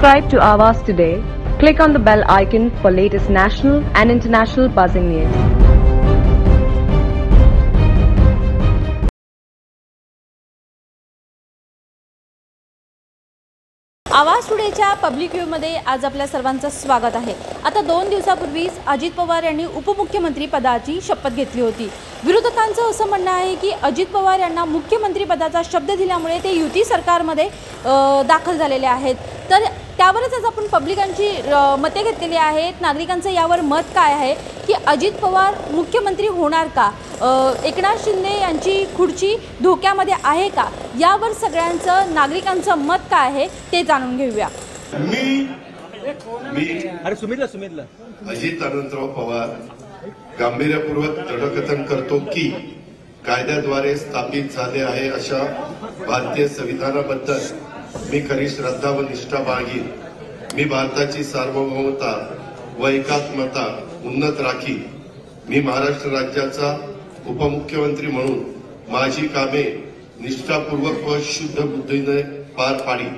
Subscribe to Awaaz today. Click on the bell icon for latest national and international buzzing news. आवाज टुडेच्या public व्ह्यूमध्ये आज आपल्या सर्वांचं स्वागत आहे। आता 2 दिवसापूर्वीच अजित पवार यांनी उपमुख्यमंत्री पदाची शपथ घेतली होती। विरोधकांचं असं म्हणणं आहे की अजित पवार यांना मुख्यमंत्री पदाचा शब्द दिल्यामुळे ते युती सरकारमध्ये दाखल झालेले आहेत। तर त्यावरच आज आपण पब्लिकांची मते घेतलेली आहेत। नागरिकांचं यावर मत काय आहे की अजित पवार मुख्यमंत्री होणार का, एकनाथ शिंदे यांची खुर्ची धोक्यामध्ये आहे का, यावर सगळ्यांचं नागरिकांचं मत काय आहे ते जाणून घेऊया। अरे सुमितला अजित अनंतराव पवार गांभीर्यपूर्वक दृढकथन करतो की कायद्याद्वारे स्थापित झाले आहे अशा भारतीय संविधानाबद्दल मी खरी श्रद्धा व निष्ठा बाळगीन। मी भारताची सार्वभौमता व एकात्मता उन्नत राखी। मी महाराष्ट्र राज्याचा उपमुख्यमंत्री म्हणून माझी कामे निष्ठापूर्वक व शुद्ध बुद्धीने पार पाडीन।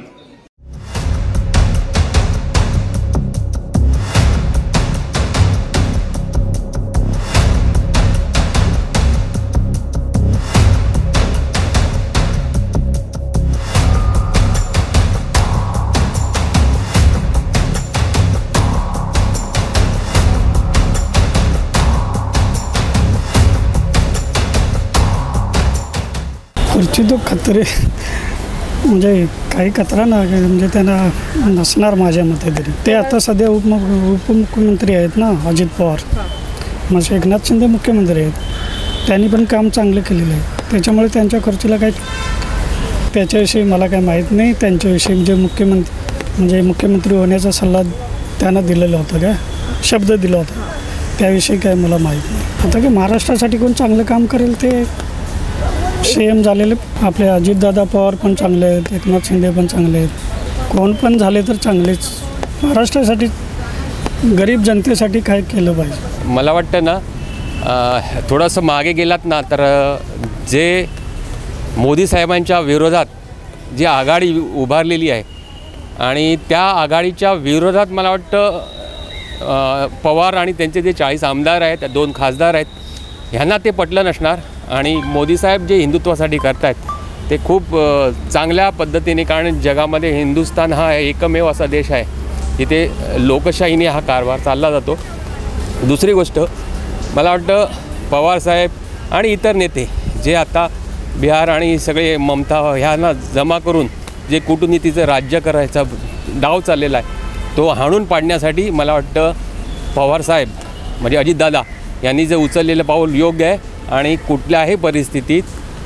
खुर्ची तो खतरे म्हणजे काही खतरा ना म्हणजे त्यांना नसणार माझ्या मते तरी। ते आता सध्या उपमुख्यमंत्री आहेत ना अजित पवार, म्हणजे एकनाथ शिंदे मुख्यमंत्री आहेत। त्यांनी पण काम चांगलं केलेलं आहे, त्याच्यामुळे त्यांच्या खुर्चीला काही त्याच्याविषयी मला काही माहीत नाही। त्यांच्याविषयी जे मुख्यमंत्री होण्याचा सल्ला त्यांना दिलेला होता, काय शब्द दिला होता, त्याविषयी काय मला माहीत नाही। आता की महाराष्ट्रासाठी कोण चांगलं काम करेल ते सीएम झालेले आपले अजितदादा पवार पण चांगले आहेत, एकनाथ शिंदे पण चांगले आहेत, कोण पण झाले तर चांगलेच। महाराष्ट्रासाठी गरीब जनतेसाठी काय केलं पाहिजे। मला वाटतं ना थोडंसं मागे गेलात ना तर जे मोदी साहेबांच्या विरोधात जी आघाडी उभारलेली आहे आणि त्या आघाडीच्या विरोधात मला वाटतं पवार आणि त्यांचे जे 40 आमदार आहेत, 2 खासदार आहेत, ह्यांना ते पटलं नसणार। आणि मोदी साहेब जे हिंदुत्वासाठी करतायत ते खूप चांगल्या पद्धतीने, कारण जगामध्ये हिंदुस्थान हा एकमेव असा देश आहे जिथे लोकशाहीने हा कारभार चालला जातो। दुसरी गोष्ट मला वाटतं पवार साहेब आणि इतर नेते जे आता बिहार आणि सगळे ममता ह्यांना जमा करून जे कूटनीतीचं राज्य करायचा डाव चाललेला आहे तो हाणून पाडण्यासाठी मला वाटतं पवार साहेब म्हणजे अजितदादा यांनी जे उचललेलं पाऊल योग्य आहे। आणि कुठल्याही परिस्थितीत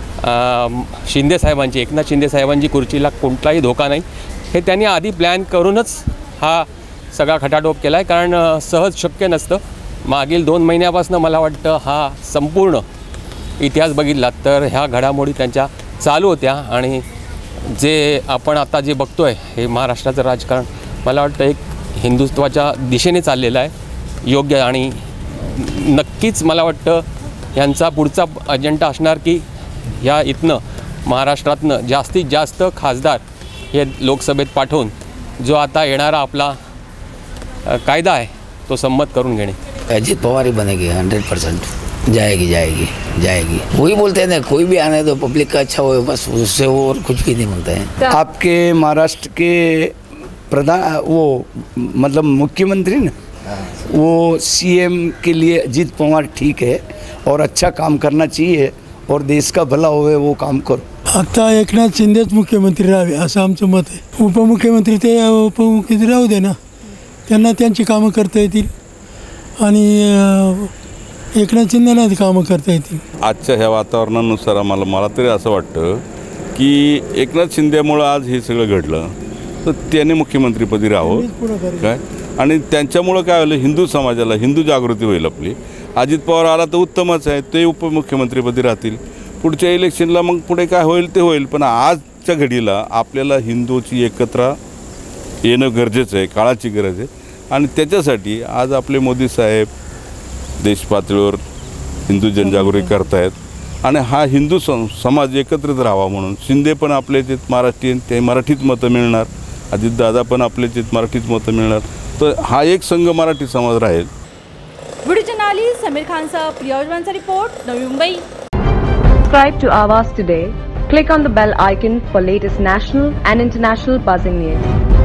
एकनाथ शिंदे साहेबांची खुर्चीला कोणताही धोका नाही हे त्यांनी आधी प्लॅन करूनच हा सगळा खटाटोप केला आहे, कारण सहज शक्य नसतं। मागील 2 महिन्यापासून मला वाटतं हा संपूर्ण इतिहास बघितला तर ह्या घडामोडी त्यांच्या चालू होत्या आणि जे आपण आता जे बघतो आहे हे महाराष्ट्राचं राजकारण मला वाटतं एक हिंदुत्वाच्या दिशेने चाललेलं आहे योग्य। आणि नक्कीच मला वाटतं यांचा पुढचा अजेंडा असणार की या इथनं महाराष्ट्रातनं जास्तीत जास्त खासदार हे लोकसभेत पाठवून जो आता येणारा आपला कायदा आहे तो संमत करून घेणे। अजित पवार ही बनेगी 100%। जाएगी वही बोलते हैं ना, कोई भी आने दो, पब्लिक का अच्छा हो बस, उससे और कुछ भी नहीं बोलते हैं। आपके महाराष्ट्र के प्रधान वो मतलब मुख्यमंत्री ना, वो सीएम के लिए अजित पवार ठीक है और अच्छा काम करना चाहिए और देश का भला होवे वो काम करो। आता एकनाथ शिंदेच मुख्यमंत्री राहावे असं आमचं मत आहे। उपमुख्यमंत्री ते उपमुख्यमंत्री राहू दे ना, त्यांना त्यांची कामं करता येतील आणि एकनाथ शिंदेना कामं करता येतील। आजच्या ह्या वातावरणानुसार मला तरी असं वाटतं की एकनाथ शिंदेमुळं आज हे सगळं घडलं तर त्याने मुख्यमंत्रीपदी राहावं काय, आणि त्यांच्यामुळं काय होईल, हिंदू समाजाला हिंदू जागृती होईल आपली। अजित पवार आला तर उत्तमच आहे, ते उपमुख्यमंत्रीपदी राहतील। पुढच्या इलेक्शनला मग पुढे काय होईल ते होईल, पण आजच्या घडीला आपल्याला हिंदूची एकत्र येणं गरजेचं आहे, काळाची गरज आहे। आणि त्याच्यासाठी आज आपले मोदी साहेब देश पातळीवर हिंदू जनजागृती करतायत आणि हा हिंदू समाज एकत्रित राहावा म्हणून शिंदे पण आपले ते महाराष्ट्रीयन, ते मराठीत मतं मिळणार अजितदादा पण आपले मराठीच मतं मिळणार. तर हा एक संघ मराठी समाज राहील. व्हिडिओ जर्नलिस्ट समीर खानसह प्रिया उजवांचा report, Navi Mumbai. Subscribe to Awaaz today. Click on the bell icon for latest national and international buzzing news.